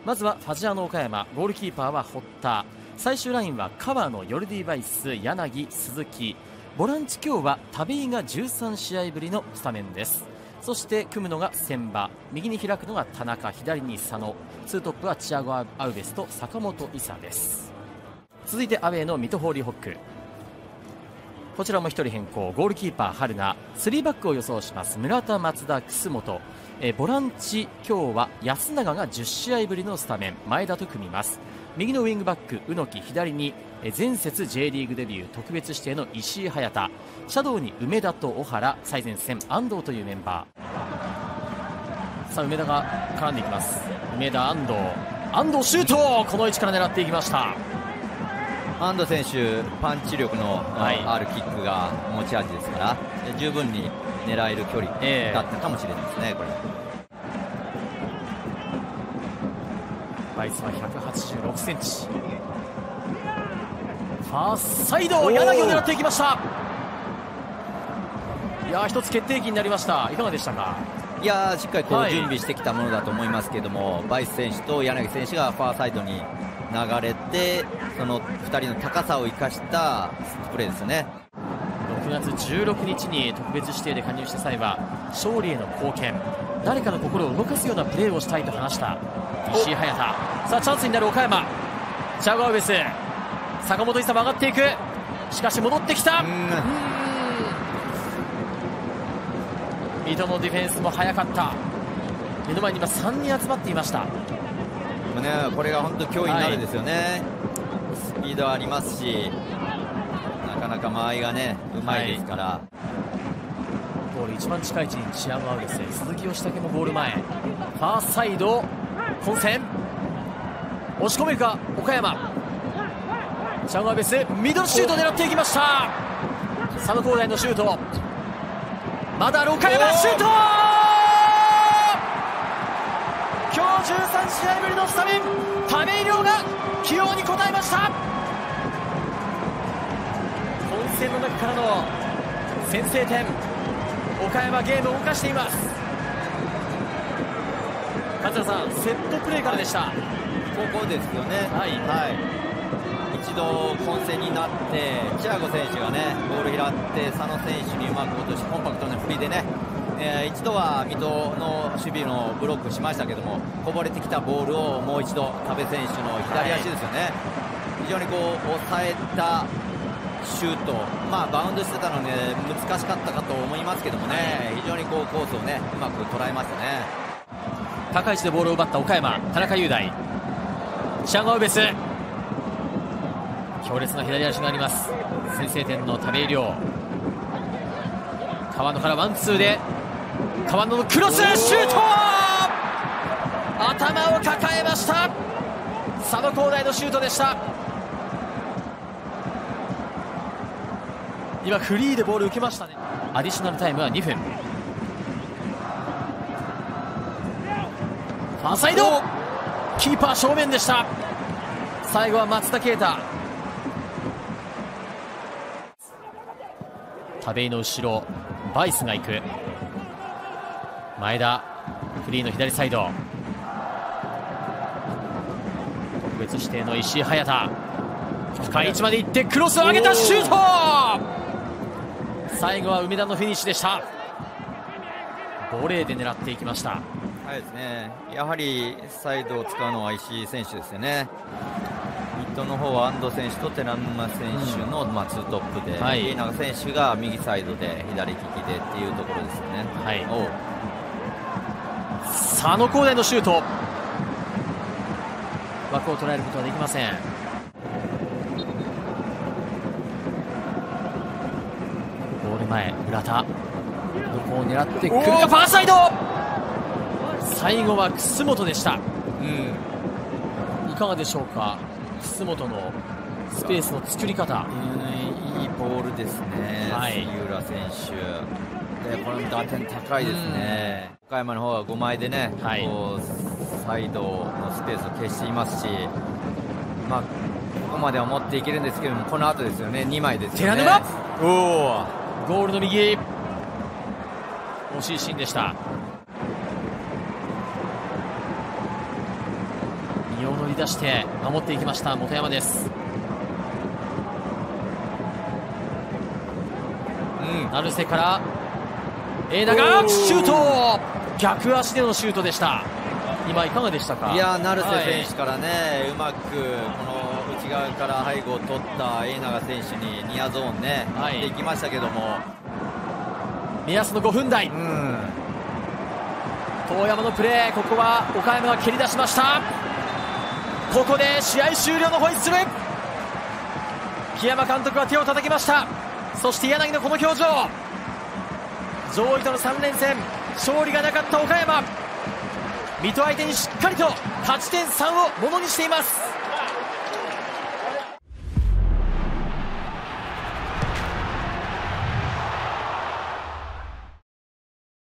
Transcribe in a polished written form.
まずはファジアーノ岡山、ゴールキーパーは堀田、最終ラインは川野、ヨルディ・バイス、柳、鈴木、ボランチ今日は田部井が13試合ぶりのスタメンです。そして組むのが千葉、右に開くのが田中、左に佐野、ツートップはチアゴ・アウベスと坂本勇です。続いてアウェーの水戸ホーリーホック、こちらも1人変更、ゴールキーパー春名、3バックを予想します村田、松田、楠本、ボランチ今日は安永が10試合ぶりのスタメン、前田と組みます。右のウィングバック宇木、左に前節 J リーグデビュー特別指定の石井隼太、シャドウに梅田と小原、最前線安藤というメンバー。さあ梅田が絡んでいきます。梅田、安藤シュート、この位置から狙っていきました。 安藤選手、パンチ力のあるキックが持ち味ですから、十分に狙える距離だったかもしれないですね。これバイスは186センチ、ファーサイド、柳を狙っていきました。いやー、一つ決定機になりました。いかがでしたか？ いやー、しっかり準備してきたものだと思いますけども、バイス選手と柳選手がファーサイドに流れて、その2人の高さを生かしたプレーですよね。 6月16日に特別指定で加入した際は勝利への貢献、誰かの心を動かすようなプレーをしたいと話した石井隼太。さあチャンスになる岡山、チアゴ・アウベス、坂本勇も上がっていく、しかし戻ってきた。水戸のディフェンスも早かった。目の前に今3人集まっていました。 これが本当に脅威になるんですよね。スピードありますし、なかなか間合いがねうまいですから、 ゴール一番近い位置にチアゴ・アウベス、鈴木義武もゴール前、ファーサイド混戦、押し込めるか岡山、チアゴ・アウベスミドルシュート狙っていきました。佐野光大のシュート、まだ岡山シュート、今日13試合ぶりのスタメン、田部井亮が起用に応えました。混戦の中からの先制点、岡山ゲームを動かしています。桂さん、セットプレーからでした。 ここですよね。一度混戦になってチアゴ選手がねボール拾って佐野選手にうまく落とし、コンパクトな振りでね、一度は水戸の守備のブロックしましたけども、こぼれてきたボールをもう一度田部選手の左足ですよね、非常に抑えたシュート、バウンドしてたので難しかったかと思いますけどもね、非常にコースをねうまく捉えましたね。 高い位置でボールを奪った岡山、田中雄大、チアゴ・アウベス、強烈な左足があります。先制点の田部井亮、川野からワンツーで川野のクロスシュート、頭を抱えました。佐野光大のシュートでした。今フリーでボール受けましたね。アディショナルタイムは2分。ファーサイド、キーパー正面でした。最後は松田啓太、田部井の後ろバイスが行く、前田フリーの左サイド、特別指定の石井隼太、深い位置まで行ってクロスを上げたシュート、最後は梅田のフィニッシュでした。ボレーで狙っていきました。 はいですね、やはりサイドを使うのは石井選手ですよね。水戸の方は安藤選手と寺沼選手のツートップで、家長選手が右サイドで左利きでっていうところですよね。 佐野光大のシュート、枠を捉えることはできません。ゴール前、浦田どこを狙ってくるか、ファーサイド、最後は楠本でした。いかがでしょうか、楠本のスペースの作り方。 いいボールですね、杉浦選手で、この打点高いですね。岡山の方は5枚でね、こうサイドのスペースを消していますし、ここまでは持っていけるんですけども、この後ですよね、2枚ですよね。 寺沼、ゴールの右、惜しいシーンでした。 り出して守っていきました本山です。成瀬から永長シュート、逆足でのシュートでした。今いかがでしたか？ いや成瀬選手からね、うまくこの内側から背後を取った永長選手にニアゾーンね、持っていきましたけども、 目安の5分台、遠山のプレー、ここは岡山が蹴り出しました。ここで試合終了のホイッスル。木山監督は手を叩きました。そして柳のこの表情、上位との3連戦勝利がなかった岡山、水戸相手にしっかりと勝ち点3をものにしています。